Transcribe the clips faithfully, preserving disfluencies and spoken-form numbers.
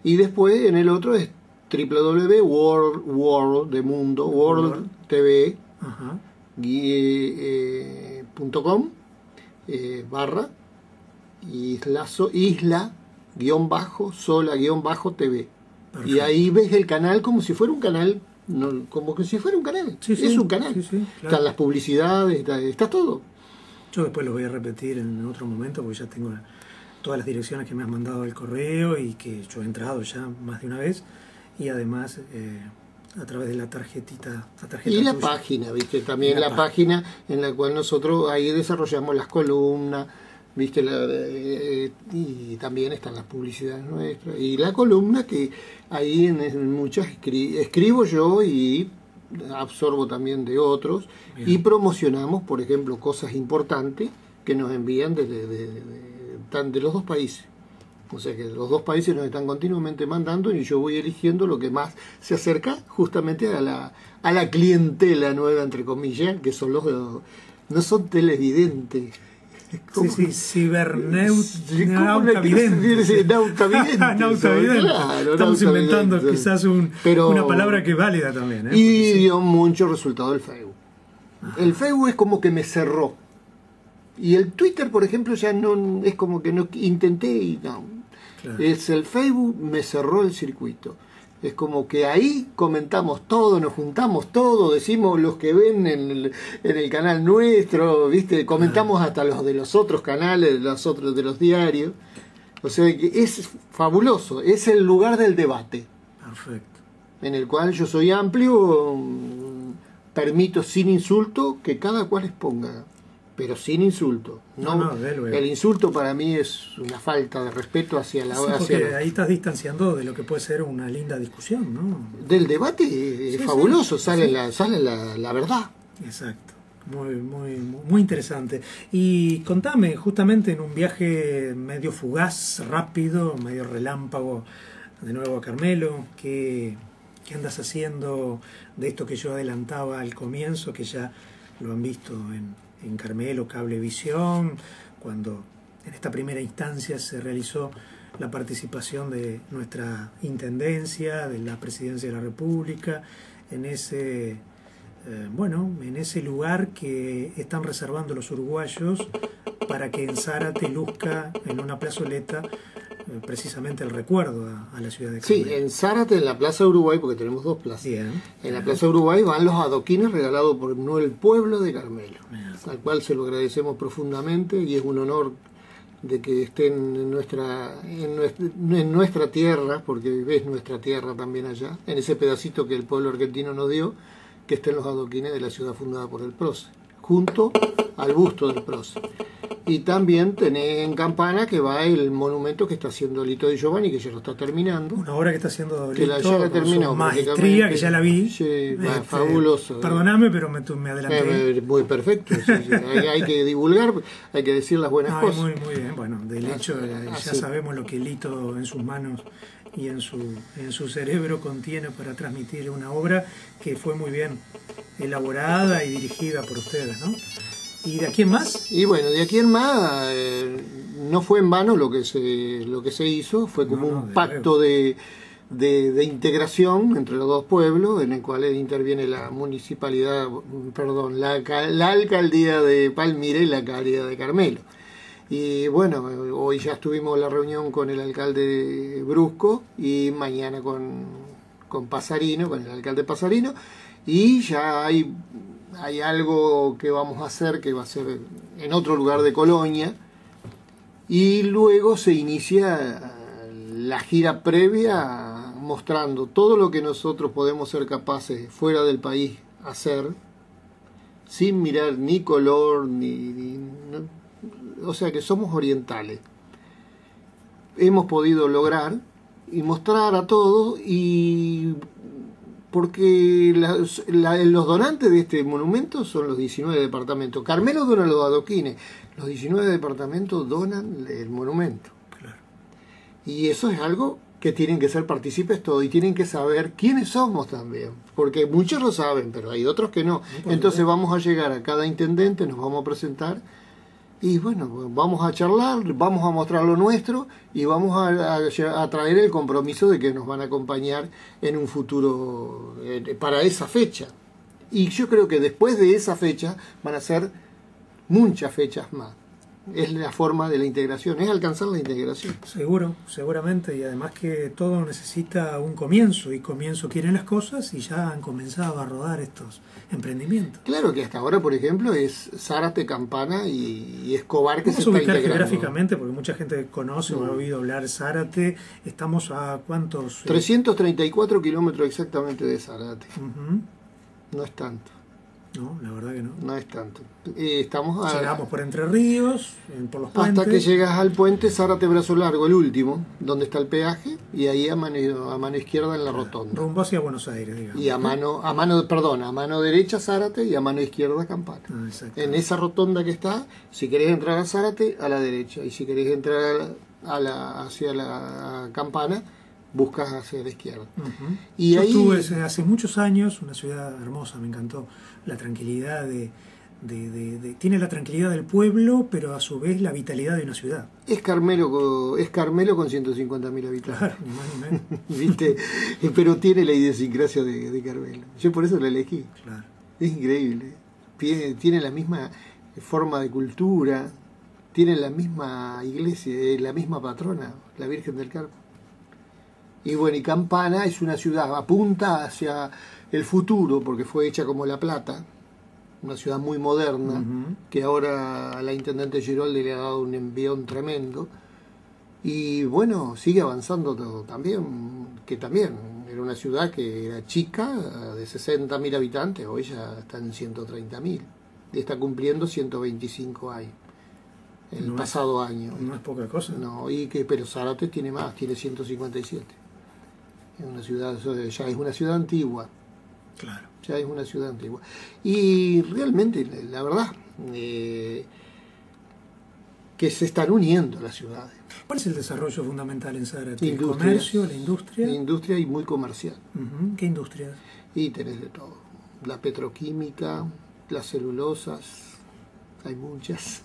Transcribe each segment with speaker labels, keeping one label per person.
Speaker 1: Y después en el otro es doble u doble u doble u punto world, world de mundo, world T V punto com eh, barra isla, so, isla guión bajo sola guión bajo T V. Perfecto. Y ahí ves el canal como si fuera un canal, no, como que si fuera un canal. Sí, sí, es un canal. Sí, sí, claro. Están las publicidades, está, está todo.
Speaker 2: Yo después lo voy a repetir en otro momento porque ya tengo todas las direcciones que me has mandado al correo y que yo he entrado ya más de una vez, y además eh, a través de la tarjetita, la tarjeta
Speaker 1: y la
Speaker 2: tuya.
Speaker 1: Página, viste, también
Speaker 2: la
Speaker 1: la página. página en la cual nosotros ahí desarrollamos las columnas, viste, la, eh, y también están las publicidades nuestras y la columna que ahí en, en muchas escri escribo yo y absorbo también de otros. Bien. Y promocionamos, por ejemplo, cosas importantes que nos envían de, de, de, de, de, de los dos países. O sea que los dos países nos están continuamente mandando y yo voy eligiendo lo que más se acerca justamente a la, a la clientela nueva, entre comillas, que son los, los no son televidentes.
Speaker 2: Sí, sí, cibernautavidentes.
Speaker 1: Nautavidentes.
Speaker 2: Claro, estamos inventando quizás un, Pero, una palabra que es válida también. ¿eh?
Speaker 1: Y dio mucho resultado el Facebook. Ajá. El Facebook es como que me cerró. Y el Twitter, por ejemplo, ya no es como que no intenté y no. Claro. Es el Facebook me cerró el circuito. Es como que ahí comentamos todo, nos juntamos todo, decimos los que ven en el, en el canal nuestro, ¿viste? Comentamos ah. hasta los de los otros canales, los otros de los diarios. O sea que es fabuloso, es el lugar del debate.
Speaker 2: Perfecto.
Speaker 1: En el cual yo soy amplio, permito sin insulto que cada cual exponga, pero sin insulto. No, no, no, el insulto para mí es una falta de respeto hacia la...
Speaker 2: Sí,
Speaker 1: hacia
Speaker 2: porque
Speaker 1: la...
Speaker 2: ahí estás distanciando de lo que puede ser una linda discusión, ¿no?
Speaker 1: Del debate es sí, fabuloso, sí, sale, sí. La, sale la, la verdad.
Speaker 2: Exacto, muy, muy, muy interesante. Y contame, justamente en un viaje medio fugaz, rápido, medio relámpago, de nuevo a Carmelo, ¿qué, qué andas haciendo de esto que yo adelantaba al comienzo, que ya lo han visto en... en Carmelo, Cablevisión, cuando en esta primera instancia se realizó la participación de nuestra Intendencia, de la Presidencia de la República, en ese, eh, bueno, en ese lugar que están reservando los uruguayos para que en Zárate luzca en una plazoleta eh, precisamente el recuerdo a, a la ciudad de Carmelo.
Speaker 1: Sí, en Zárate, en la Plaza Uruguay, porque tenemos dos plazas.
Speaker 2: Bien.
Speaker 1: En la Plaza Uruguay van los adoquines regalados por el pueblo de Carmelo, Bien. al cual se lo agradecemos profundamente y es un honor de que estén en nuestra, en nuestra, en nuestra tierra, porque es nuestra tierra también allá, en ese pedacito que el pueblo argentino nos dio, que estén los adoquines de la ciudad fundada por el prócer, junto al busto del prócer. Y también tenés en Campana que va el monumento que está haciendo Lito Di Giovanni, que ya lo está terminando.
Speaker 2: Una obra que está haciendo Lito,
Speaker 1: que la, ya la terminó,
Speaker 2: maestría, que ya la vi.
Speaker 1: Sí,
Speaker 2: este,
Speaker 1: fabuloso.
Speaker 2: Perdóname, pero me, me adelanté.
Speaker 1: Eh, muy perfecto. Sí, sí. Hay, hay que divulgar, hay que decir las buenas
Speaker 2: Ay,
Speaker 1: cosas.
Speaker 2: Muy, muy bien. Bueno, del hecho, eh, ya
Speaker 1: así.
Speaker 2: sabemos lo que Lito en sus manos y en su, en su cerebro contiene para transmitir una obra que fue muy bien elaborada y dirigida por ustedes, ¿no? ¿Y de aquí en más?
Speaker 1: Y bueno, de aquí en más eh, no fue en vano lo que se lo que se hizo, fue como no, no, un de pacto de, de, de integración entre los dos pueblos, en el cual interviene la municipalidad, perdón, la, la alcaldía de Palmira y la alcaldía de Carmelo. Y bueno, hoy ya estuvimos en la reunión con el alcalde Brusco y mañana con, con Pasarino, con el alcalde Pasarino, y ya hay... hay algo que vamos a hacer que va a ser en otro lugar de Colonia y luego se inicia la gira previa mostrando todo lo que nosotros podemos ser capaces fuera del país hacer sin mirar ni color ni, ni no, o sea que somos orientales, hemos podido lograr y mostrar a todos y porque la, la, los donantes de este monumento son los diecinueve departamentos. Carmelo dona los adoquines, los diecinueve departamentos donan el monumento.
Speaker 2: Claro.
Speaker 1: Y eso es algo que tienen que ser partícipes todos y tienen que saber quiénes somos también, porque muchos lo saben, pero hay otros que no. Entonces vamos a llegar a cada intendente, nos vamos a presentar Y bueno, vamos a charlar, vamos a mostrar lo nuestro y vamos a, a, a traer el compromiso de que nos van a acompañar en un futuro eh, para esa fecha. Y yo creo que después de esa fecha van a ser muchas fechas más. Es la forma de la integración, es alcanzar la integración.
Speaker 2: Seguro, seguramente, y además que todo necesita un comienzo, y comienzo quieren las cosas, y ya han comenzado a rodar estos emprendimientos.
Speaker 1: Claro que hasta ahora, por ejemplo, es Zárate, Campana y, y Escobar que
Speaker 2: Vamos
Speaker 1: se
Speaker 2: a
Speaker 1: está
Speaker 2: ubicar
Speaker 1: integrando.
Speaker 2: geográficamente, porque mucha gente conoce
Speaker 1: Mm.
Speaker 2: o ha oído hablar Zárate. Estamos a cuántos...
Speaker 1: trescientos treinta y cuatro kilómetros exactamente de Zárate.
Speaker 2: Uh-huh.
Speaker 1: No es tanto,
Speaker 2: No, la verdad que no.
Speaker 1: no es tanto. Eh, estamos a,
Speaker 2: Llegamos por Entre Ríos, en- por los
Speaker 1: hasta
Speaker 2: puentes.
Speaker 1: que llegas al puente Zárate Brazo Largo, el último, donde está el peaje, y ahí a mano, a mano izquierda en la rotonda.
Speaker 2: Rumbo hacia Buenos Aires, digamos.
Speaker 1: Y a mano, a mano, perdón, a mano derecha Zárate y a mano izquierda Campana.
Speaker 2: Ah, exacto.
Speaker 1: En esa rotonda que está, si querés entrar a Zárate, a la derecha, y si querés entrar a la, a la- hacia la Campana, buscas hacia la izquierda.
Speaker 2: Ujú.
Speaker 1: Y
Speaker 2: Yo
Speaker 1: ahí-
Speaker 2: estuve hace, hace muchos años, una ciudad hermosa, me encantó. La tranquilidad de, de, de- de- Tiene la tranquilidad del pueblo, pero a su vez la vitalidad de una ciudad.
Speaker 1: Es Carmelo, co- es Carmelo con ciento cincuenta mil habitantes.
Speaker 2: Claro, ni más ni menos.
Speaker 1: ¿Viste? Pero tiene la idiosincrasia de, de Carmelo. Yo por eso la elegí.
Speaker 2: Claro.
Speaker 1: Es increíble. Tiene, tiene la misma forma de cultura, tiene la misma iglesia, eh, la misma patrona, la Virgen del Carmen. Y bueno, y Campana es una ciudad, apunta hacia el futuro, porque fue hecha como La Plata, una ciudad muy moderna,
Speaker 2: Ujú.
Speaker 1: que ahora la intendente Giroldi le ha dado un envión tremendo. Y bueno, sigue avanzando todo también, que también era una ciudad que era chica, de sesenta mil habitantes, hoy ya está en ciento treinta mil, y está cumpliendo ciento veinticinco años, el
Speaker 2: No es-
Speaker 1: pasado año.
Speaker 2: No es poca cosa.
Speaker 1: No, y que, pero Zárate tiene más, tiene ciento cincuenta y siete. Es una ciudad, ya es una ciudad antigua,
Speaker 2: Claro.
Speaker 1: ya es una ciudad antigua. Y realmente, la verdad, eh, que se están uniendo las ciudades.
Speaker 2: ¿Cuál es el desarrollo fundamental en Zárate? ¿El
Speaker 1: Industria.
Speaker 2: comercio, la industria?
Speaker 1: La industria y muy comercial.
Speaker 2: Ujú. ¿Qué industria?
Speaker 1: Y tenés de todo. La petroquímica, las celulosas, hay muchas.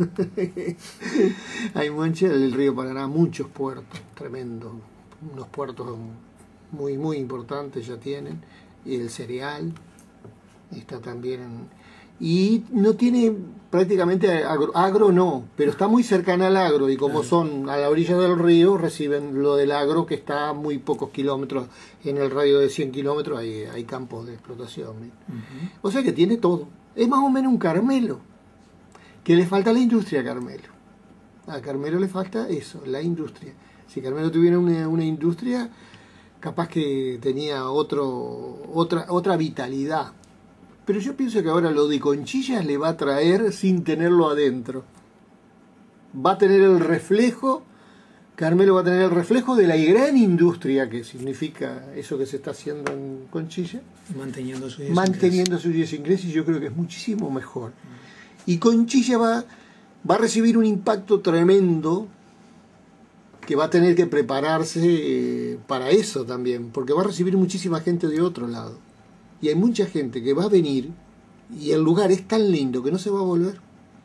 Speaker 1: Hay muchas. El río Paraná, muchos puertos, tremendos. Unos puertos muy, muy importantes ya tienen. Y el cereal está también en... Y no tiene prácticamente agro, agro no, pero está muy cercana al agro y como son a la orilla del río, reciben lo del agro que está a muy pocos kilómetros, en el radio de cien kilómetros hay, hay campos de explotación. ¿eh?
Speaker 2: Ujú.
Speaker 1: O sea que tiene todo. Es más o menos un Carmelo, que le falta la industria a Carmelo. A Carmelo le falta eso, la industria. Si Carmelo tuviera una, una industria, capaz que tenía otro, otra, otra vitalidad. Pero yo pienso que ahora lo de Conchillas le va a traer sin tenerlo adentro. Va a tener el reflejo, Carmelo va a tener el reflejo de la gran industria que significa eso que se está haciendo en Conchilla,
Speaker 2: Manteniendo su
Speaker 1: manteniendo su idiosincrasia, y yo creo que es muchísimo mejor. Y Conchilla va, va a recibir un impacto tremendo que va a tener que prepararse eh, para eso también, porque va a recibir muchísima gente de otro lado. Y hay mucha gente que va a venir y el lugar es tan lindo que no se va a volver.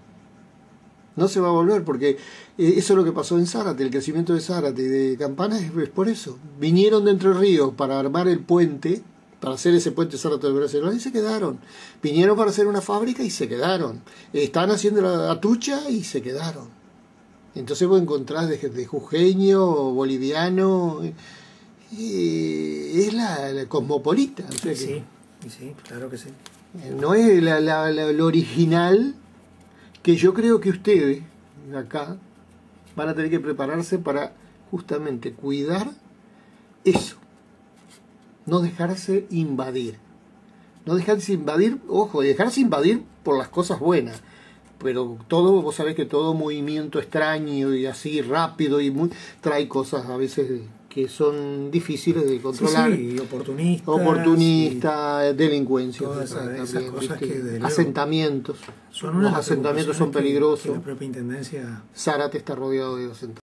Speaker 1: No se va a volver porque eh, eso es lo que pasó en Zárate, el crecimiento de Zárate y de Campana es, es por eso. Vinieron de Entre Ríos para armar el puente, para hacer ese puente Zárate del Brasil y se quedaron. Vinieron para hacer una fábrica y se quedaron. Están haciendo la atucha y se quedaron. Entonces vos encontrás de, de jujeño, boliviano, eh, es la, la cosmopolita. O sea que,
Speaker 2: Sí, sí, claro que sí.
Speaker 1: no es la, la, la, lo original, que yo creo que ustedes acá van a tener que prepararse para justamente cuidar eso, no dejarse invadir, no dejarse invadir, ojo, dejarse invadir por las cosas buenas, pero todo, vos sabés que todo movimiento extraño y así rápido y muy, trae cosas a veces que son difíciles de controlar.
Speaker 2: Sí, sí, oportunistas.
Speaker 1: Oportunista, delincuencia,
Speaker 2: todas esas-
Speaker 1: también,
Speaker 2: esas cosas
Speaker 1: ¿viste?
Speaker 2: que, desde luego,
Speaker 1: asentamientos.
Speaker 2: Son una de
Speaker 1: Los
Speaker 2: las
Speaker 1: asentamientos son
Speaker 2: preocupaciones que-
Speaker 1: peligrosos.
Speaker 2: que la propia intendencia
Speaker 1: Zárate está rodeado de asentamientos.